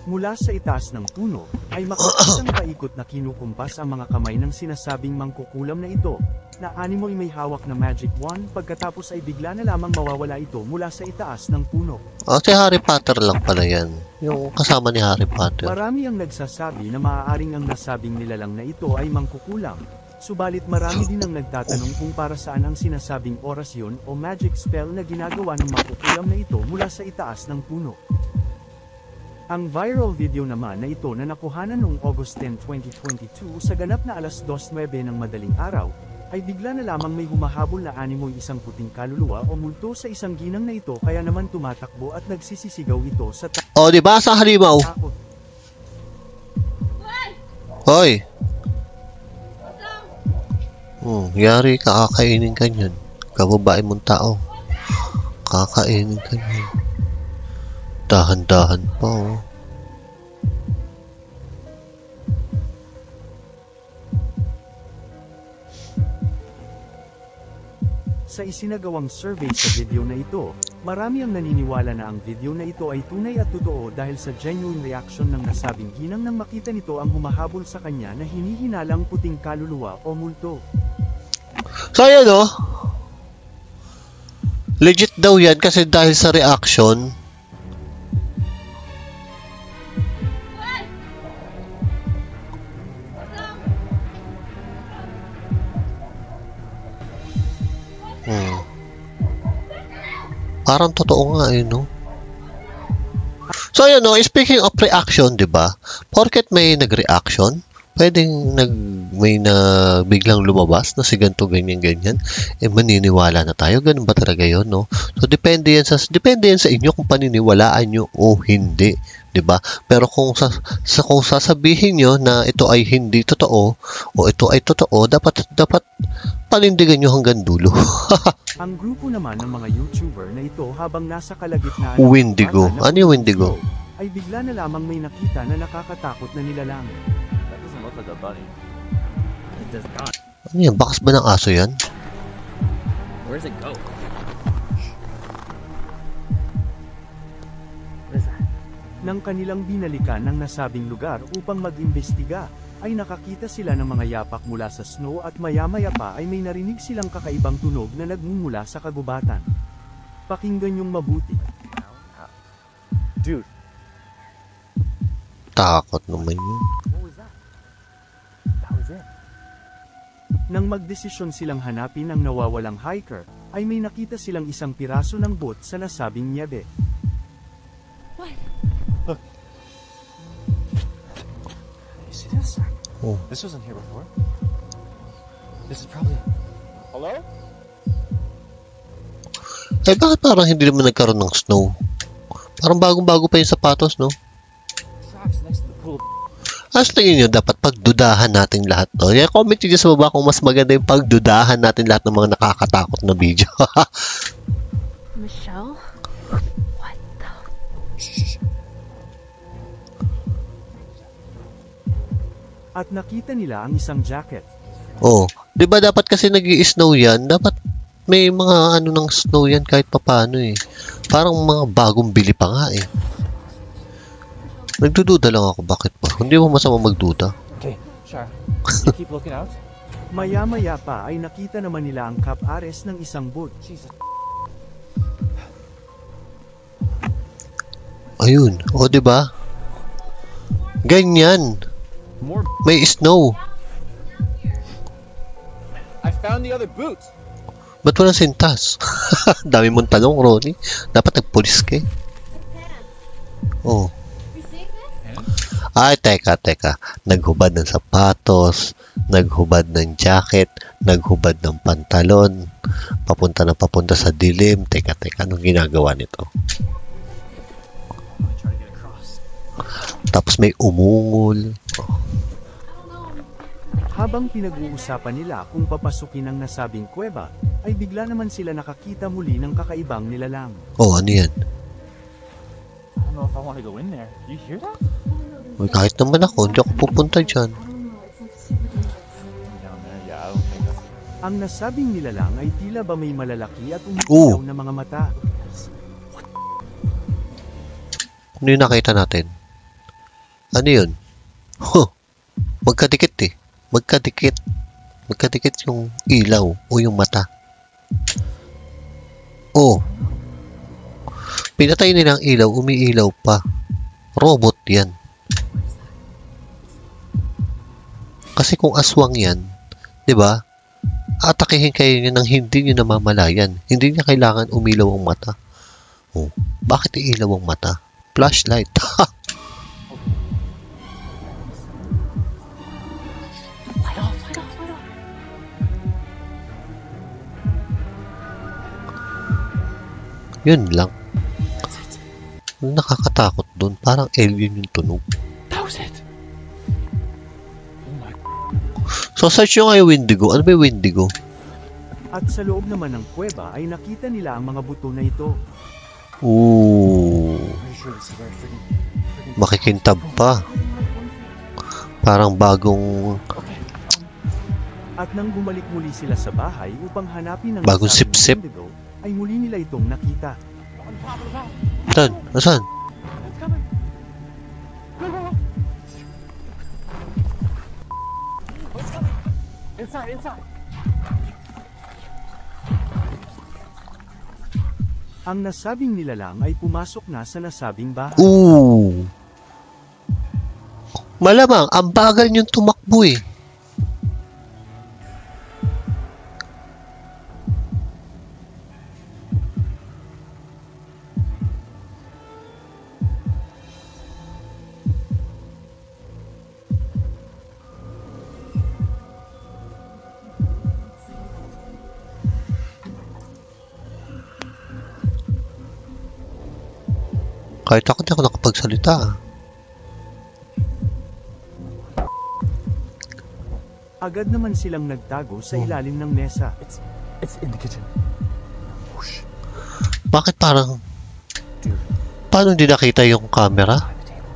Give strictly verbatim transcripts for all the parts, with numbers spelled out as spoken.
Mula sa itaas ng puno, ay makikitang paikot na kinukumpas ang mga kamay ng sinasabing mangkukulam na ito, na animo ay may hawak na magic wand pagkatapos ay bigla na lamang mawawala ito mula sa itaas ng puno. Oh, si Harry Potter lang pala yan. Yung kasama ni Harry Potter. Marami ang nagsasabi na maaaring ang nasabing nilalang na ito ay mangkukulam. Subalit marami din ang nagtatanong kung para saan ang sinasabing orasyon o magic spell na ginagawa ng mangkukulam na ito mula sa itaas ng puno. Ang viral video naman na ito na nakuhanan noong August tenth, twenty twenty-two sa ganap na alas dos nuwebe ng madaling araw, ay bigla na lamang may humahabol na animoy isang puting kaluluwa o multo sa isang ginang na ito kaya naman tumatakbo at nagsisisigaw ito sa ta- Oh, di ba sa halimaw? takot. Hoy! Hmm, yari, kakakainin ka niyan. Kababae mong tao. Kakainin ka niyan. Dahan-dahan pa, oh. Sa isinagawang survey sa video na ito, marami ang naniniwala na ang video na ito ay tunay at totoo dahil sa genuine reaction ng nasabing ginang nang makita nito ang humahabol sa kanya na hinihinalang puting kaluluwa o multo. So, ayan, oh. Legit daw yan kasi dahil sa reaction. Hmm. Parang totoo nga eh, no? So, ayan, no? Speaking of reaction, di ba? Porket may nag-reaction, pwedeng nag, may na biglang lumabas na si ganito, ganyan, ganyan, eh maniniwala na tayo. Ganun ba talaga yun, no? So, depende yan sa, depende yan sa inyo kung paniniwalaan nyo o hindi. Diba? Pero kung sa, sa kung sasabihin nyo na ito ay hindi totoo o ito ay totoo, dapat dapat panindigan nyo hanggang dulo. Ang grupo naman ng mga YouTuber na ito habang nasa kalagitnaan Wendigo. Ano yung Wendigo? Ay bigla na lamang may nakita na nakakatakot na nilalang. That doesn't look like a bunny. It does not. Ano yan? Bakas ba ng aso yan? Where does it go? What is that? Nang kanilang binalikan ng nasabing lugar upang mag-imbestiga, ay nakakita sila ng mga yapak mula sa snow at maya-maya pa ay may narinig silang kakaibang tunog na nagmumula sa kagubatan. Pakinggan yung mabuti. Dude. Takot naman yun. What was that? That was it. Nang magdesisyon silang hanapin ang nawawalang hiker, ay may nakita silang isang piraso ng boot sa nasabing niebe. What? Look. You see this? Oh. This wasn't here before. This is probably... Hello? Eh, bakit parang hindi naman nagkaroon ng snow? Parang bagong-bago pa yung sapatos, no? Tracks next to the pool. As tingin nyo, dapat pagdudahan natin lahat, no? Yeah, comment nyo sa baba kung mas maganda yung pagdudahan natin lahat ng mga nakakatakot na video. Michelle? What the... At nakita nila ang isang jacket. Oh, 'di ba dapat kasi nag-i-snow 'yan, dapat may mga ano ng snow 'yan kahit papaano eh. Parang mga bagong bili pa nga eh. Nagdududa lang ako, bakit pa? Hindi mo masama magduda. Okay, Shara. You keep looking out. Maya-maya pa ay nakita naman nila ang cap ares ng isang boot. Jesus. Ayun, o 'di ba? Ganyan. More. May snow. I found the other boots. Ba't walang sintas? Dami mong tanong, Ronnie. Dapat nagpulis ka eh. Oh. Ay, teka, teka. Naghubad ng sapatos, naghubad ng jacket, naghubad ng pantalon, papunta na papunta sa dilim. Teka, teka. Anong ginagawa nito? Tapos may umungol. Habang pinag-uusapan nila kung papasukin ang nasabing kuweba, ay bigla naman sila nakakita muli ng kakaibang nilalang. Oh, ano yan? I don't know if I want to go in there. You hear that? Uy, kahit naman ako, hindi ako pupunta dyan. Down there, yeah, I don't think that's... Ang nasabing nilalang ay tila ba may malalaki at umiilaw na mga mata. Ano yung nakita natin? Ano yun? Huh, magkadikit eh. Magkadikit. Magkadikit yung ilaw o yung mata. Oh. Pinatay nila ang ilaw, umiilaw pa. Robot yan. Kasi kung aswang yan, di ba? Atakihin kayo niya nang hindi niyo namamalayan. Hindi niya kailangan umilaw ang mata. Oh, bakit iilaw ang mata? Flashlight. Light off, light off, light off. Yun lang. That's it. Nakakatakot dun. Parang alien yung tunog. That was it. Oh my. So, search nyo kayo Wendigo. Ano ba yung Wendigo? At sa loob naman ng kuweba ay nakita nila ang mga buto na ito. Ooh. Pretty sure this is where freaking. freaking Makikintab pa. Parang bagong Okay. At nang bumalik muli sila sa bahay upang hanapin ang Bagong nasabing sip-sip. Wendigo, ay muli nila itong nakita. On top of the mountain. Saan? Nasaan? It's coming. Go, go, go. Oh, it's coming. Inside, inside. Ang nasabing nilalang ay pumasok na sa nasabing bahay. Ooh. Malamang, ang bagal niyong tumakbo eh. Kahit ako di ako nakapagsalita. Agad naman silang nagtago sa ilalim ng mesa. It's it's in the kitchen. Whoosh. Bakit parang, Dude, paano hindi nakita yung camera? by the table.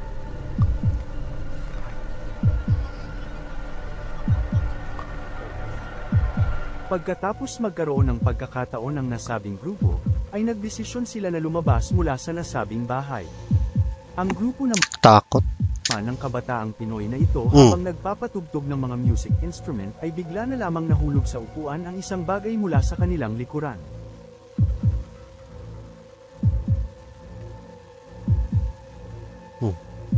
Pagkatapos magkaroon ng pagkakataon ng nasabing grupo, ay nagdesisyon sila na lumabas mula sa nasabing bahay. Ang grupo naman Takot. ng kabataang Pinoy na ito Hmm. habang nagpapatugtog ng mga music instrument ay bigla na lamang nahulog sa upuan ang isang bagay mula sa kanilang likuran. Hmm.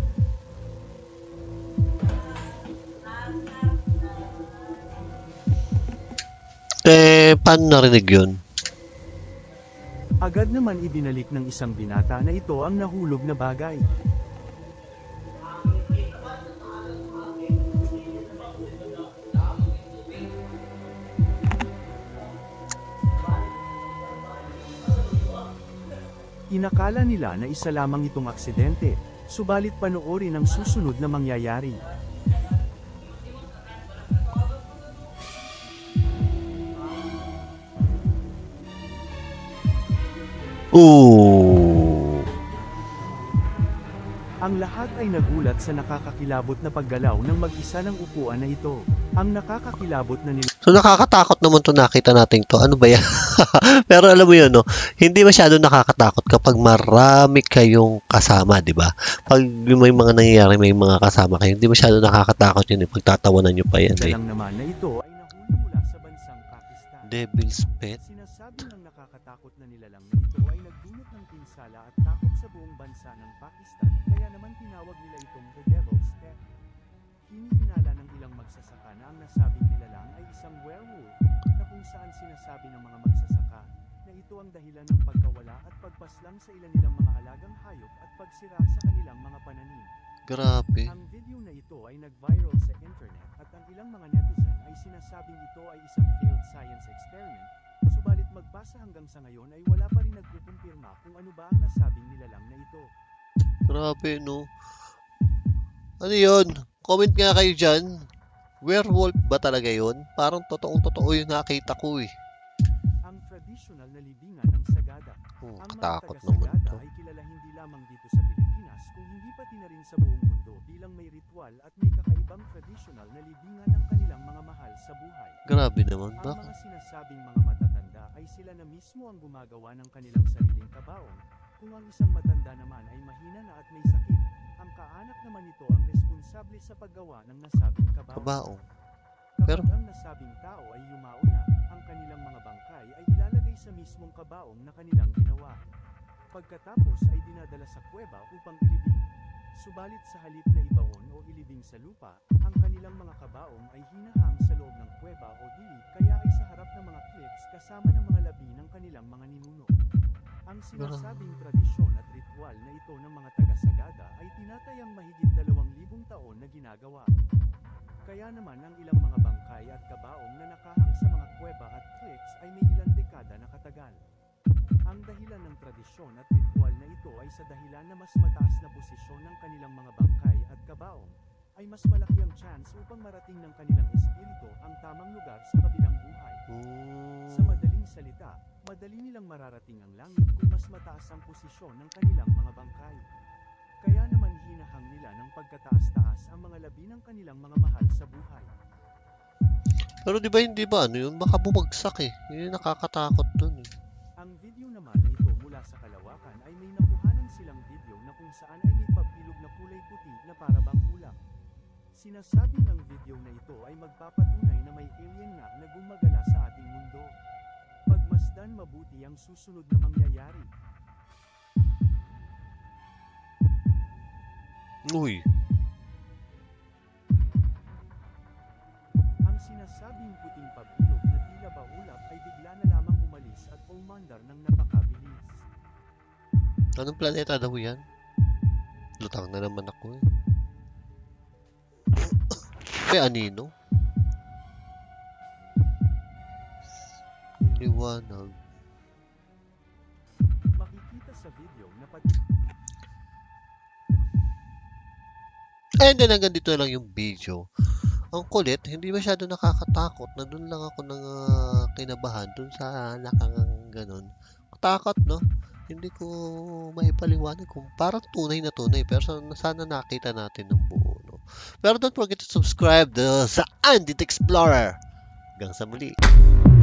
Eh, paano narinig yun? Agad naman ibinalik ng isang binata na ito ang nahulog na bagay. Inakala nila na isa lamang itong aksidente, subalit panoorin ang susunod na mangyayari. Ooh. Ang lahat ay nagulat sa nakakakilabot na paggalaw ng mag-isa ng upuan na ito. Ang nakakakilabot na nila So, nakakatakot naman to nakita natin to. Ano ba yan? Pero alam mo yun, no? Hindi masyado nakakatakot kapag marami kayong kasama, di ba? Pag may mga nangyayari, may mga kasama kayo, hindi masyado nakakatakot yun. Eh. Pagtatawanan nyo pa yan. Eh. lang naman na ito ay nahuli mula sa bansang Pakistan. Devil's Pet? Sinasabi ng nakakatakot na nilalang na ito ay nagdulot ng pinsala at takot sa buong bansa ng Pakistan, kaya naman tinawag nila itong The Devil's Pet. Hinihinala ng ilang magsasaka na ang nasabing nilalang ay isang werewolf, na kung saan sinasabi ng mga magsasaka na ito ang dahilan ng pagkawala at pagpaslang sa ilan nilang mga alagang hayop at pagsira sa kanilang mga pananim. Grabe. Ang video na ito ay nag-viral sa internet at ang ilang mga netizen ay sinasabing ito ay isang failed science experiment, subalit magbasa hanggang sa ngayon ay wala pa rin nagkukumpirma kung ano ba ang nasabing nilalang na ito. Grabe, no? Ano yun? Comment nga kayo dyan. Werewolf ba talaga yun? Parang totoong-totoo yung nakita ko eh. Ang traditional na libingan ng Sagada. Hmm, Ang mga katakot naman taga-Sagada to. ay kilala hindi lamang dito sa Pilipinas kung hindi pati na rin sa buong mundo bilang may ritual at may kakaibang traditional na libingan ng kanilang mga mahal sa buhay. Grabe naman. Ang Bakit? mga sinasabing mga matatanda ay sila na mismo ang gumagawa ng kanilang sariling kabaong, kung ang isang matanda naman ay mahina na at may sakit. Ang kaanak naman nito responsable sa paggawa ng nasabing kabaong. Kabaong. Kapag Pero- ang nasabing tao ay yumao na, ang kanilang mga bangkay ay ilalagay sa mismong kabaong na kanilang ginawa. Pagkatapos ay dinadala sa kuweba upang ilibing. Subalit sa halip na ibaon o ilibing sa lupa, ang kanilang mga kabaong ay hinahang sa loob ng kuweba o dilig kaya ay sa harap ng mga cliffs kasama ng mga labi ng kanilang mga ninuno. Ang sinasabing tradisyon at ritual na ito ng mga taga-Sagada ay tinatayang mahigit dalawang libong taon na ginagawa. Kaya naman ang ilang mga bangkay at kabaong na nakahang sa mga kuweba at cliffs ay may ilang dekada na katagal. Ang dahilan ng tradisyon at ritual na ito ay sa dahilan na mas mataas na posisyon ng kanilang mga bangkay at kabaong, ay mas malaki ang chance upang marating ng kanilang espiritu ang tamang lugar sa kabilang buhay. Hmm. Sa madaling salita, madali nilang mararating ang langit kung mas mataas ang posisyon ng kanilang mga bangkay. Kaya naman hinahang nila ng pagkataas-taas ang mga labi ng kanilang mga mahal sa buhay. Pero di ba hindi ba ano yun? Baka bumagsak eh. Yun yung nakakatakot dun eh. Ang video naman na ito mula sa Kalawakan ay may nakuhanan silang video na kung saan ay may pabilog na kulay puti na para bang ulap. Sinasabing ang video na ito ay magpapatunay na may alien nga na gumagala sa ating mundo. Pagmasdan mabuti ang susunod na mangyayari. Uy. Ang sinasabing puting pabilog na tila ba ulap ay bigla na lamang umalis at umandar ng napakabilis. Anong planeta daw yan? Lutang na naman ako eh. May anino? Liwanag. Makikita sa video na pati And then hanggang dito lang yung video. Ang kulit, hindi masyado nakakatakot. Na doon lang ako nang uh, kinabahan doon sa nakangang ganun. Takot, no? Hindi ko maipaliwanag kung parang tunay na tunay. Pero sana nakita natin ng buo, no? Pero don't forget to subscribe the, sa Andit Explorer. Hanggang sa muli.